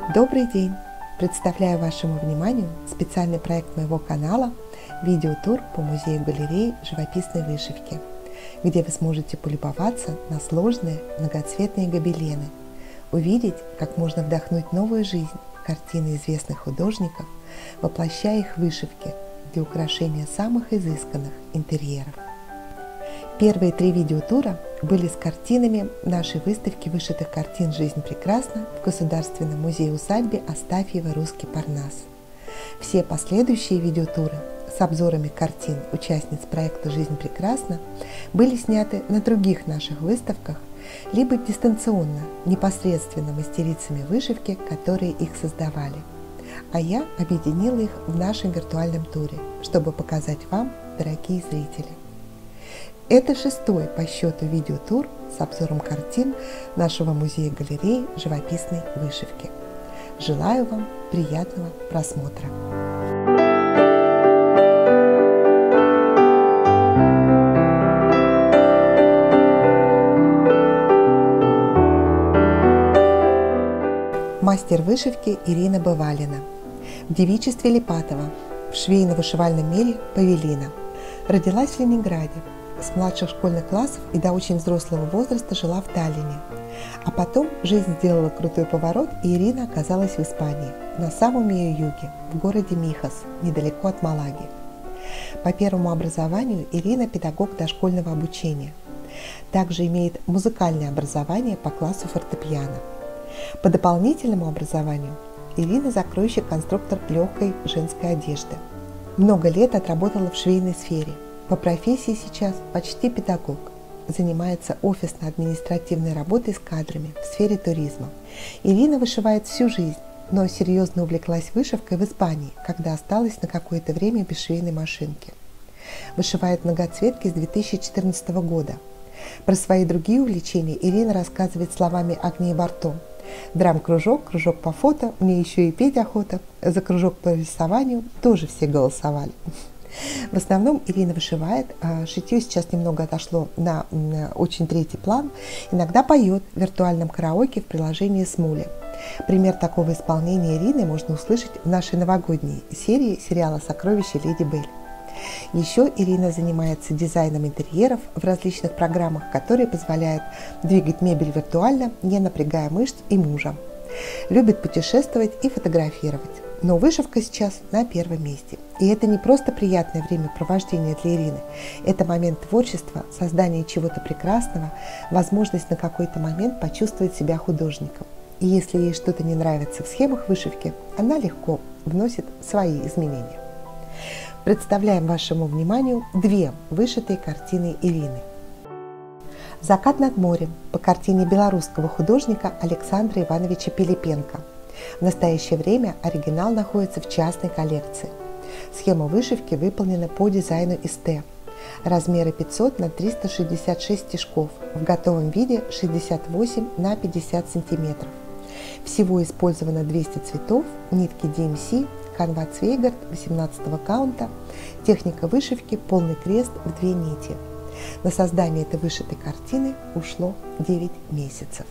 Добрый день! Представляю вашему вниманию специальный проект моего канала «Видеотур по музею-галерее живописной вышивки», где вы сможете полюбоваться на сложные многоцветные гобелены, увидеть, как можно вдохнуть новую жизнь в картины известных художников, воплощая их в вышивки для украшения самых изысканных интерьеров. Первые 3 видеотура были с картинами нашей выставки вышитых картин «Жизнь прекрасна» в Государственном музее-усадьбе Астафьева «Русский Парнас». Все последующие видеотуры с обзорами картин участниц проекта «Жизнь прекрасна» были сняты на других наших выставках, либо дистанционно, непосредственно мастерицами вышивки, которые их создавали. А я объединила их в нашем виртуальном туре, чтобы показать вам, дорогие зрители. Это 6-й по счету видеотур с обзором картин нашего музея-галереи живописной вышивки. Желаю вам приятного просмотра! Мастер вышивки Ирина Бывалина. В девичестве Липатова, в швейно-вышивальном мире Павелина. Родилась в Ленинграде. С младших школьных классов и до очень взрослого возраста жила в Таллине. А потом жизнь сделала крутой поворот, и Ирина оказалась в Испании, на самом ее юге, в городе Михас, недалеко от Малаги. По первому образованию Ирина педагог дошкольного обучения. Также имеет музыкальное образование по классу фортепиано. По дополнительному образованию Ирина закройщик-конструктор легкой женской одежды. Много лет отработала в швейной сфере. По профессии сейчас почти педагог. Занимается офисно-административной работой с кадрами в сфере туризма. Ирина вышивает всю жизнь, но серьезно увлеклась вышивкой в Испании, когда осталась на какое-то время без швейной машинки. Вышивает многоцветки с 2014 года. Про свои другие увлечения Ирина рассказывает словами Агнии Барто. Драм-кружок, кружок по фото, мне еще и петь охота. За кружок по рисованию тоже все голосовали. В основном Ирина вышивает, а шитье сейчас немного отошло на очень третий план. Иногда поет в виртуальном караоке в приложении Смули. Пример такого исполнения Ирины можно услышать в нашей новогодней серии сериала «Сокровища Леди Бель». Еще Ирина занимается дизайном интерьеров в различных программах, которые позволяют двигать мебель виртуально, не напрягая мышц и мужа. Любит путешествовать и фотографировать. Но вышивка сейчас на первом месте. И это не просто приятное времяпровождение для Ирины. Это момент творчества, создания чего-то прекрасного, возможность на какой-то момент почувствовать себя художником. И если ей что-то не нравится в схемах вышивки, она легко вносит свои изменения. Представляем вашему вниманию 2 вышитые картины Ирины. «Закат над морем» по картине белорусского художника Александра Ивановича Пилипенко. В настоящее время оригинал находится в частной коллекции. Схема вышивки выполнена по дизайну СТ. Размеры 500 на 366 стежков, в готовом виде 68 на 50 сантиметров. Всего использовано 200 цветов, нитки DMC, канва Цвейгард 18-го каунта, техника вышивки полный крест в 2 нити. На создание этой вышитой картины ушло 9 месяцев.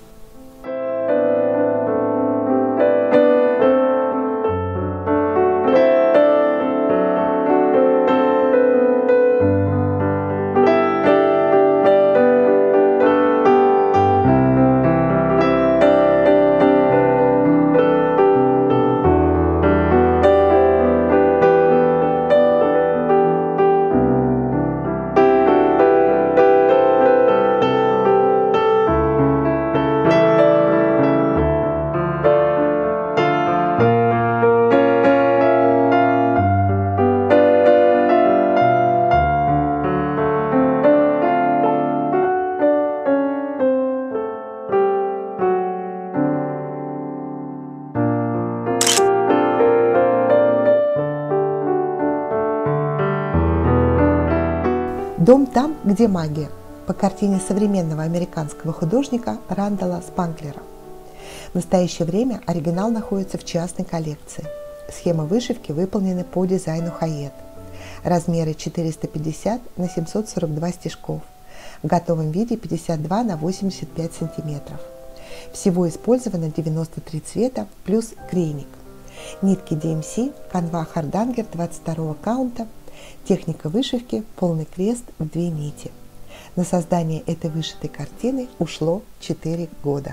«Дом там, где магия» по картине современного американского художника Рандала Спанглера. В настоящее время оригинал находится в частной коллекции. Схема вышивки выполнена по дизайну Хайет. Размеры 450 на 742 стежков. В готовом виде 52 на 85 сантиметров. Всего использовано 93 цвета плюс крейник. Нитки DMC, канва Хардангер 22 каунта. Техника вышивки полный крест в 2 нити. На создание этой вышитой картины ушло 4 года.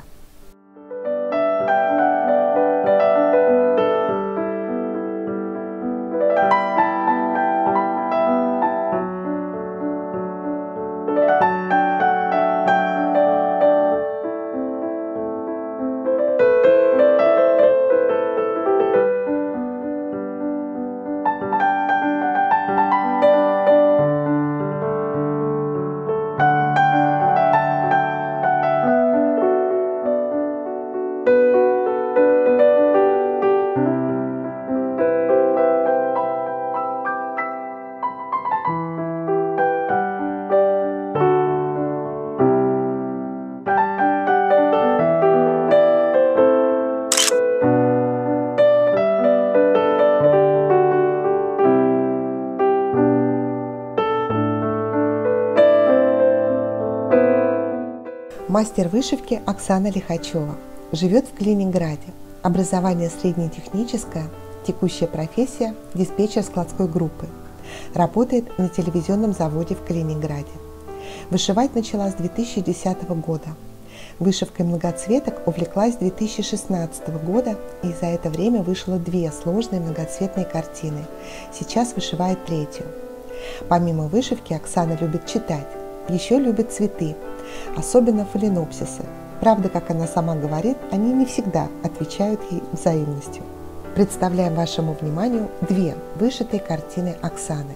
Мастер вышивки Оксана Лихачева. Живет в Калининграде. Образование среднетехническое, текущая профессия – диспетчер складской группы. Работает на телевизионном заводе в Калининграде. Вышивать начала с 2010 года. Вышивкой многоцветок увлеклась с 2016 года и за это время вышила 2 сложные многоцветные картины. Сейчас вышивает 3-ю. Помимо вышивки Оксана любит читать. Еще любит цветы, особенно фаленопсисы. Правда, как она сама говорит, они не всегда отвечают ей взаимностью. Представляем вашему вниманию 2 вышитые картины Оксаны.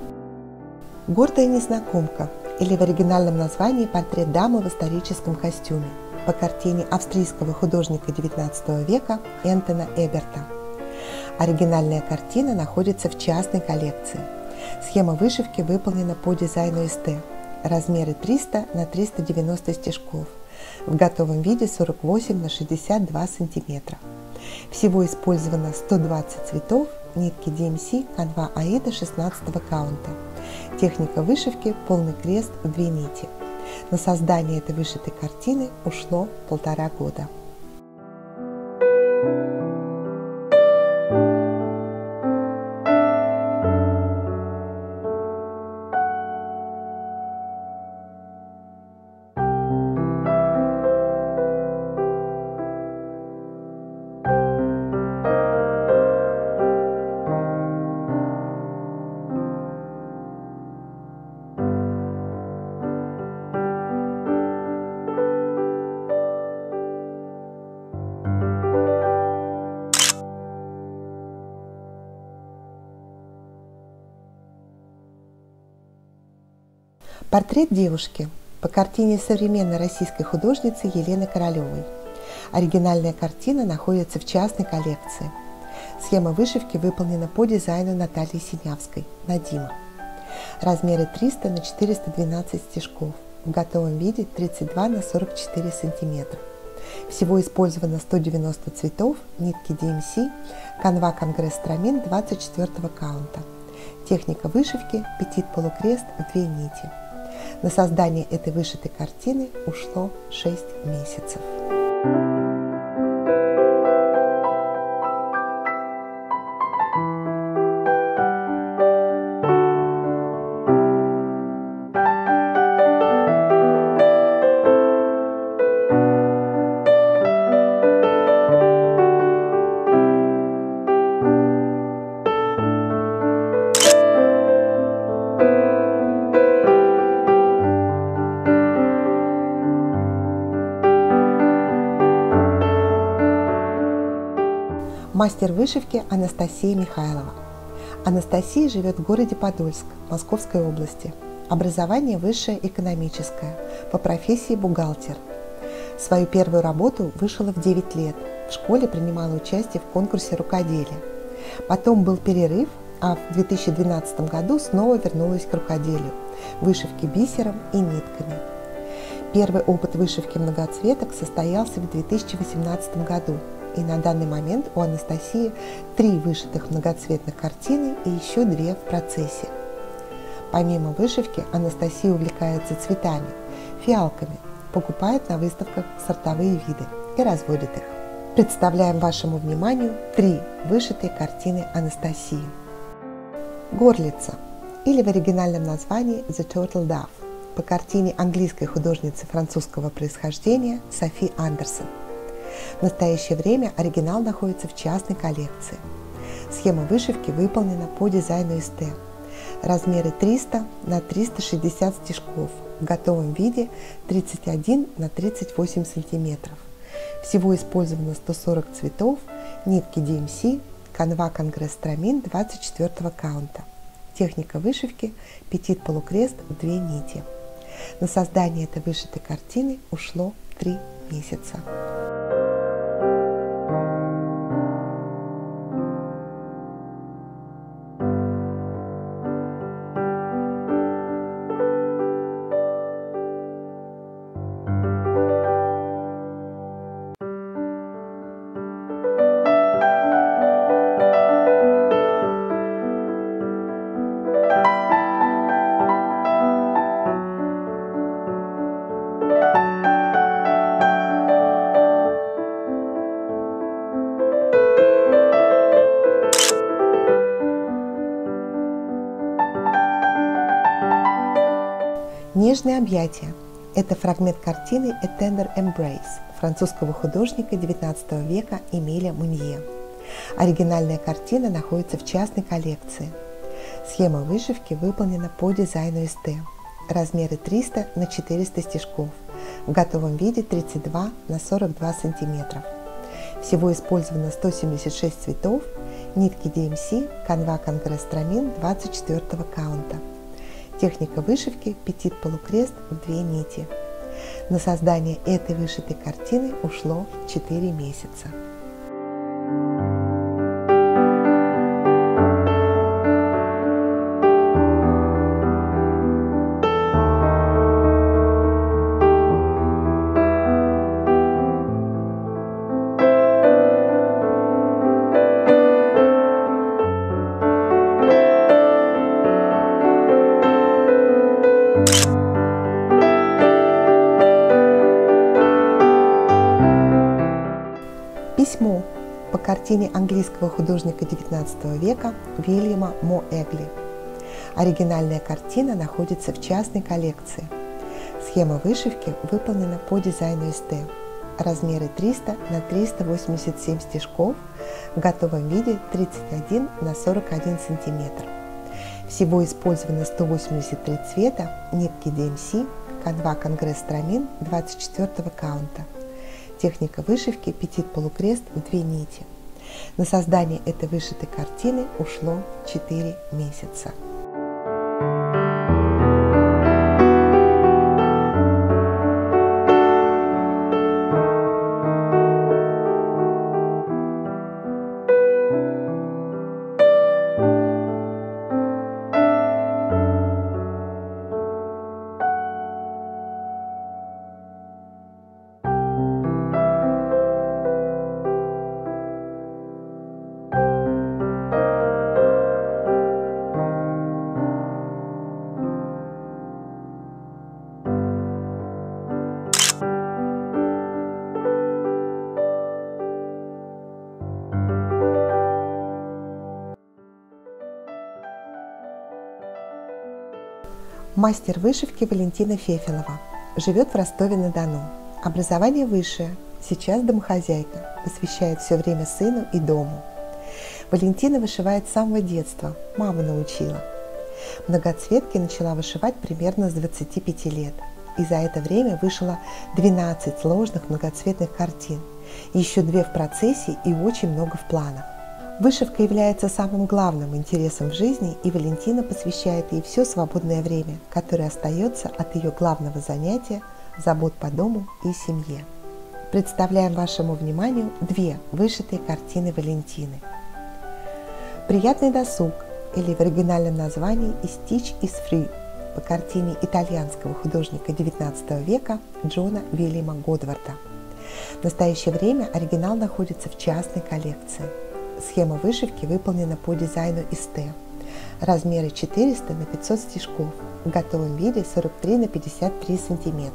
«Гордая незнакомка» или в оригинальном названии «Портрет дамы в историческом костюме» по картине австрийского художника XIX века Энтона Эберта. Оригинальная картина находится в частной коллекции. Схема вышивки выполнена по дизайну СТ. Размеры 300 на 390 стежков. В готовом виде 48 на 62 сантиметра. Всего использовано 120 цветов, нитки DMC, канва Аида 16 каунта. Техника вышивки полный крест в 2 нити. На создание этой вышитой картины ушло 1,5 года. Портрет девушки по картине современной российской художницы Елены Королевой. Оригинальная картина находится в частной коллекции. Схема вышивки выполнена по дизайну Натальи Синявской, Надима. Размеры 300 на 412 стежков. В готовом виде 32 на 44 сантиметра. Всего использовано 190 цветов, нитки DMC, канва Конгресс Страмин 24 каунта. Техника вышивки петит полукрест в 2 нити. На создание этой вышитой картины ушло 6 месяцев. Мастер вышивки Анастасия Михайлова. Анастасия живет в городе Подольск, Московской области. Образование высшее экономическое, по профессии бухгалтер. Свою первую работу вышила в 9 лет. В школе принимала участие в конкурсе рукоделия. Потом был перерыв, а в 2012 году снова вернулась к рукоделию, вышивке бисером и нитками. Первый опыт вышивки многоцветок состоялся в 2018 году. И на данный момент у Анастасии 3 вышитых многоцветных картины и еще 2 в процессе. Помимо вышивки Анастасия увлекается цветами, фиалками, покупает на выставках сортовые виды, и разводит их. Представляем вашему вниманию 3 вышитые картины Анастасии. Горлица, или в оригинальном названии The Turtle Dove, по картине английской художницы французского происхождения Софи Андерсон. В настоящее время оригинал находится в частной коллекции. Схема вышивки выполнена по дизайну СТ. Размеры 300 на 360 стежков, в готовом виде 31 на 38 сантиметров. Всего использовано 140 цветов, нитки DMC, канва Конгресс Трамин 24 каунта. Техника вышивки петит полукрест в 2 нити. На создание этой вышитой картины ушло 3 месяца. Нежные объятия – это фрагмент картины A Tender Embrace французского художника XIX века Эмиля Мунье. Оригинальная картина находится в частной коллекции. Схема вышивки выполнена по дизайну СТ. Размеры 300 на 400 стежков, в готовом виде 32 на 42 сантиметров. Всего использовано 176 цветов, нитки DMC, канва Конгресс Трамин 24 каунта. Техника вышивки петит полукрест в 2 нити. На создание этой вышитой картины ушло 4 месяца. Письмо по картине английского художника XIX века Уильяма Моэгли. Оригинальная картина находится в частной коллекции. Схема вышивки выполнена по дизайну СТ. Размеры 300 на 387 стежков, в готовом виде 31 на 41 сантиметр. Всего использовано 183 цвета, нитки DMC, канва Конгресс Трамин 24 каунта. Техника вышивки петит полукрест в 2 нити. На создание этой вышитой картины ушло 4 месяца. Мастер вышивки Валентина Фефелова. Живет в Ростове-на-Дону. Образование высшее. Сейчас домохозяйка. Посвящает все время сыну и дому. Валентина вышивает с самого детства. Мама научила. Многоцветки начала вышивать примерно с 25 лет. И за это время вышила 12 сложных многоцветных картин. Еще 2 в процессе и очень много в планах. Вышивка является самым главным интересом в жизни, и Валентина посвящает ей все свободное время, которое остается от ее главного занятия – забот по дому и семье. Представляем вашему вниманию 2 вышитые картины Валентины. «Приятный досуг» или в оригинальном названии «Stitch is free» по картине итальянского художника XIX века Джона Вильяма Годварда. В настоящее время оригинал находится в частной коллекции. Схема вышивки выполнена по дизайну СТ. Размеры 400 на 500 стежков, в готовом виде 43 на 53 сантиметра.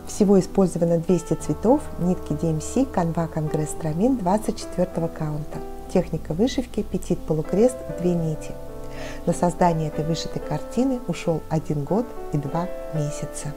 Всего использовано 200 цветов, нитки DMC, канва Конгресс Трамин 24 каунта. Техника вышивки петит полукрест в 2 нити. На создание этой вышитой картины ушел 1 год и 2 месяца.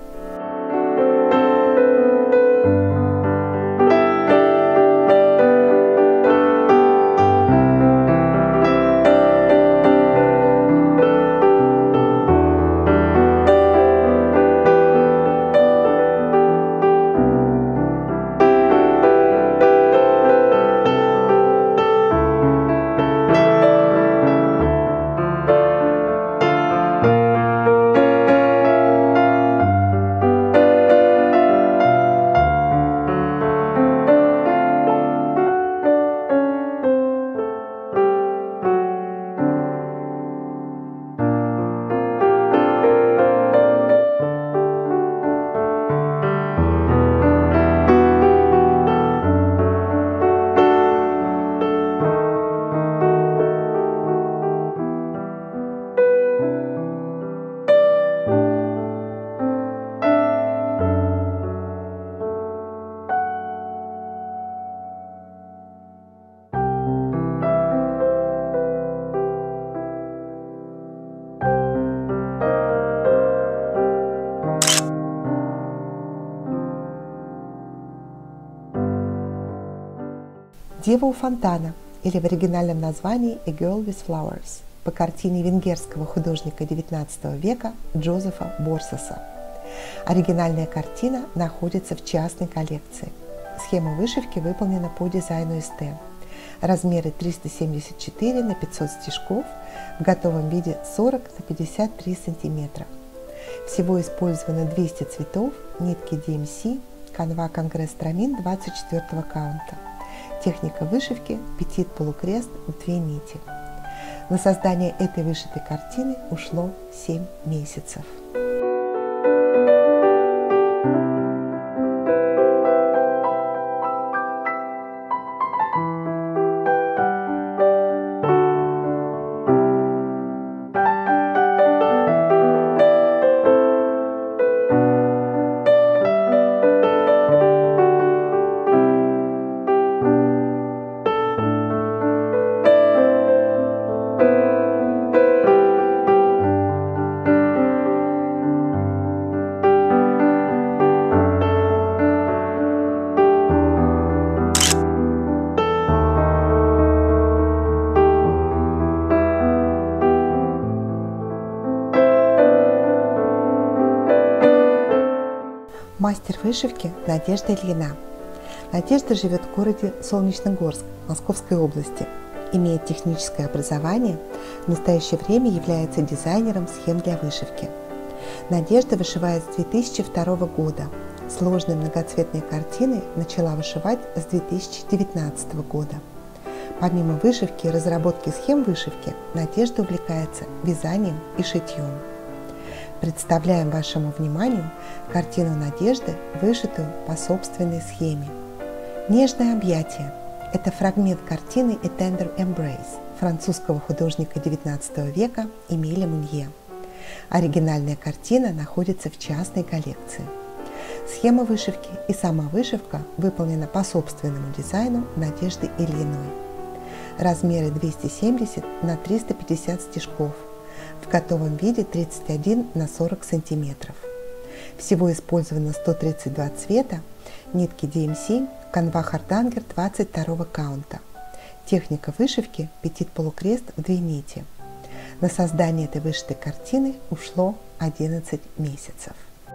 Дева у фонтана, или в оригинальном названии A Girl with Flowers, по картине венгерского художника XIX века Джозефа Борсеса. Оригинальная картина находится в частной коллекции. Схема вышивки выполнена по дизайну СТ. Размеры 374 на 500 стежков, в готовом виде 40 на 53 см. Всего использовано 200 цветов, нитки DMC, канва Конгресс Трамин 24 каунта. Техника вышивки петит полукрест в 2 нити. На создание этой вышитой картины ушло 7 месяцев. Мастер вышивки Надежда Ильина. Надежда живет в городе Солнечногорск Московской области, имеет техническое образование, в настоящее время является дизайнером схем для вышивки. Надежда вышивает с 2002 года. Сложные многоцветные картины начала вышивать с 2019 года. Помимо вышивки и разработки схем вышивки, Надежда увлекается вязанием и шитьем. Представляем вашему вниманию картину Надежды, вышитую по собственной схеме. «Нежное объятие» – это фрагмент картины «A Tender Embrace» французского художника XIX века Эмиля Мунье. Оригинальная картина находится в частной коллекции. Схема вышивки и сама вышивка выполнена по собственному дизайну Надежды Ильиной. Размеры 270 на 350 стежков. В готовом виде 31 на 40 см. Всего использовано 132 цвета, нитки DMC, канва Хардангер 22 каунта. Техника вышивки петит полукрест в 2 нити. На создание этой вышитой картины ушло 11 месяцев.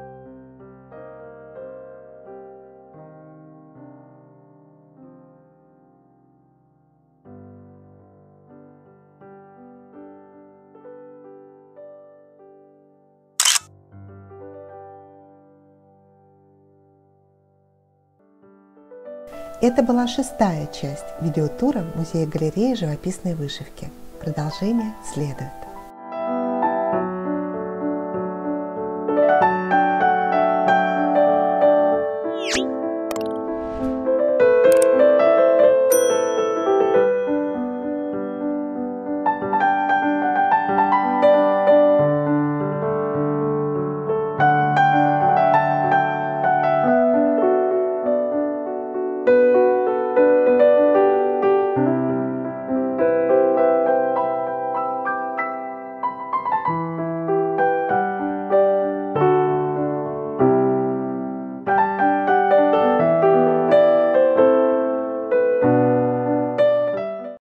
Это была 6-я часть видеотура Музея-галереи живописной вышивки. Продолжение следует.